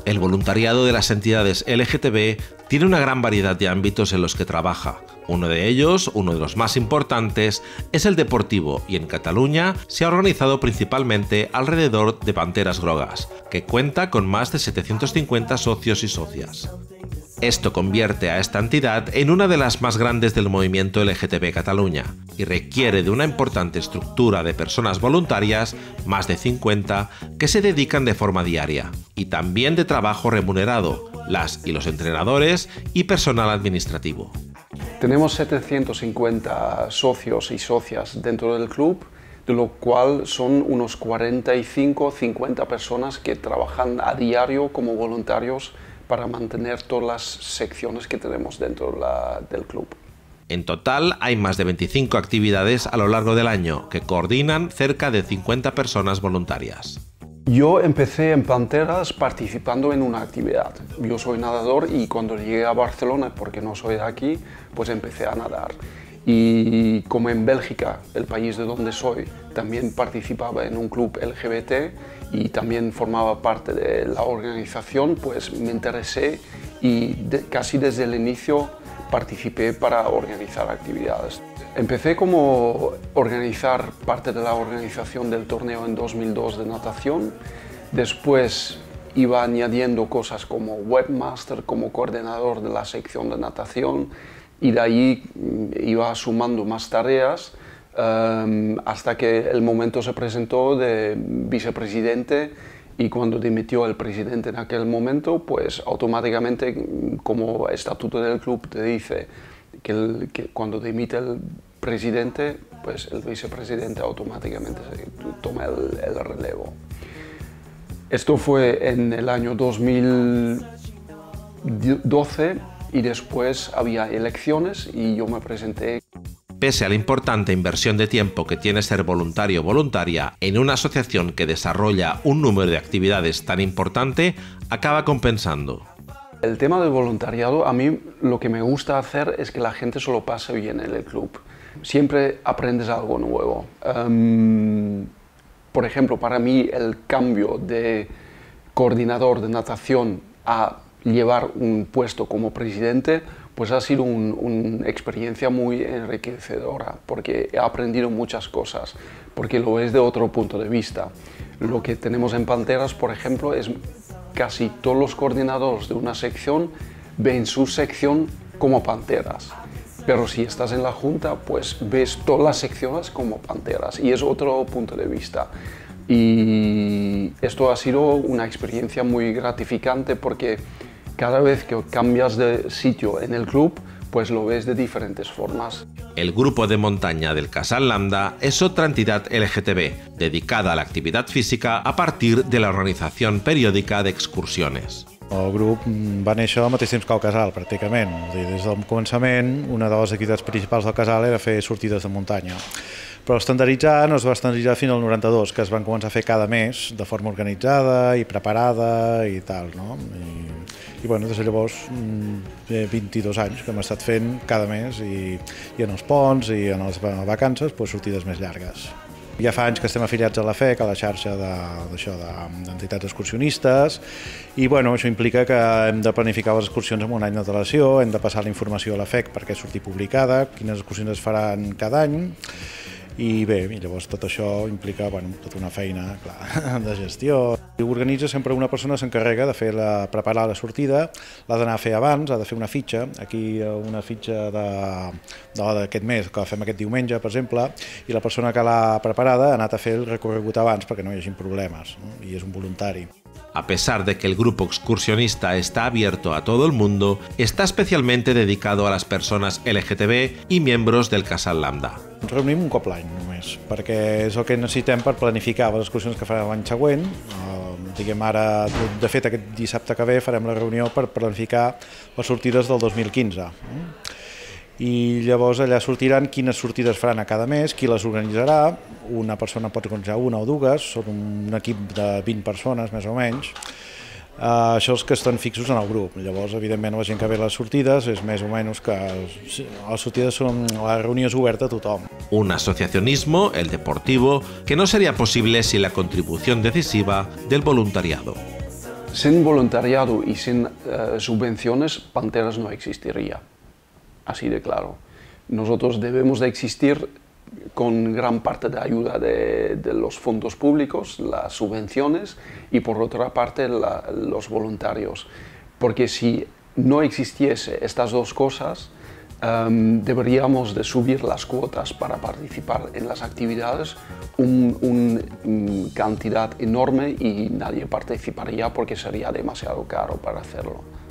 El voluntariado de las entidades LGTB tiene una gran variedad de ámbitos en los que trabaja. Uno de ellos, uno de los más importantes, es el deportivo y en Cataluña se ha organizado principalmente alrededor de Panteras Grogues, que cuenta con más de 750 socios y socias. Esto convierte a esta entidad en una de las más grandes del movimiento LGTB Cataluña y requiere de una importante estructura de personas voluntarias, más de 50, que se dedican de forma diaria, y también de trabajo remunerado, las y los entrenadores y personal administrativo. Tenemos 750 socios y socias dentro del club, de lo cual son unos 45-50 personas que trabajan a diario como voluntarios para mantener todas las secciones que tenemos dentro del club. En total hay más de 25 actividades a lo largo del año que coordinan cerca de 50 personas voluntarias. Yo empecé en Panteras participando en una actividad. Yo soy nadador y cuando llegué a Barcelona, porque no soy de aquí, pues empecé a nadar. Y como en Bélgica, el país de donde soy, también participaba en un club LGBT y también formaba parte de la organización, pues me interesé y casi desde el inicio participé para organizar actividades. Empecé como organizar parte de la organización del torneo en 2002 de natación. Después iba añadiendo cosas como webmaster, como coordinador de la sección de natación, y de ahí iba sumando más tareas hasta que el momento se presentó de vicepresidente, y cuando dimitió el presidente en aquel momento, pues automáticamente, como estatuto del club te dice que cuando dimite el presidente, pues el vicepresidente automáticamente toma el relevo. Esto fue en el año 2012 y después había elecciones y yo me presenté. Pese a la importante inversión de tiempo que tiene ser voluntario o voluntaria en una asociación que desarrolla un número de actividades tan importante, acaba compensando. El tema del voluntariado, a mí lo que me gusta hacer es que la gente se lo pase bien en el club. Siempre aprendes algo nuevo. Por ejemplo, para mí el cambio de coordinador de natación a llevar un puesto como presidente, pues ha sido una experiencia muy enriquecedora, porque he aprendido muchas cosas, porque lo ves de otro punto de vista. Lo que tenemos en Panteras, por ejemplo, es casi todos los coordinadores de una sección ven su sección como Panteras. Pero si estás en la junta, pues ves todas las secciones como Panteras y es otro punto de vista. Y esto ha sido una experiencia muy gratificante porque cada vez que cambias de sitio en el club, pues lo ves de diferentes formas. El grupo de montaña del Casal Lambda es otra entidad LGTB dedicada a la actividad física a partir de la organización periòdica d'excursiones. El grup va néixer al mateix temps que el casal, pràcticament. Des del començament, una de les activitats principals del casal era fer sortides de muntanya. Però estandarditzar no es va estandarditzar fins al 92, que es van començar a fer cada mes, de forma organitzada i preparada i tal, no? I bueno, des de llavors, 22 anys que hem estat fent cada mes i en els ponts i en les vacances, pues, sortides més llargues. Ja fa anys que estem afiliats a la FEC, a la xarxa d'entitats excursionistes, i bueno, això implica que hem de planificar les excursions amb un any d'antelació, hem de passar la informació a la FEC perquè surti publicada, quines excursions es faran cada any, i bé, llavors tot això implica tota una feina de gestió. Organitza sempre una persona, s'encarrega de preparar la sortida, l'ha d'anar a fer abans, ha de fer una fitxa, aquí una fitxa d'aquest mes, que la fem aquest diumenge, per exemple, i la persona que l'ha preparada ha anat a fer el recorregut abans perquè no hi hagi problemes, no? I és un voluntari. A pesar de que el grupo excursionista está abierto a todo el mundo, está especialmente dedicado a las personas LGTB y miembros del Casal Lambda. Ens reunim un cop l'any només, perquè és el que necessitem per planificar les excursions que farem l'any següent. Diguem ara, de fet aquest dissabte que ve farem la reunió per planificar les sortides del 2015. I llavors allà sortiran quines sortides faran a cada mes, qui les organitzarà, una persona pot organitzar una o dues, són un equip de 20 persones més o menys. Això és que estan fixos en el grup. Llavors, evidentment, la gent que ve a les sortides és més o menys que les sortides són la reunió és oberta a tothom. Un asociacionismo, el deportivo, que no sería posible sin la contribución decisiva del voluntariado. Sin voluntariado y sin subvenciones, Panteras no existiría, así de claro. Nosotros debemos de existir con gran parte de ayuda de los fondos públicos, las subvenciones y por otra parte los voluntarios. Porque si no existiese estas dos cosas, deberíamos de subir las cuotas para participar en las actividades una cantidad enorme y nadie participaría porque sería demasiado caro para hacerlo.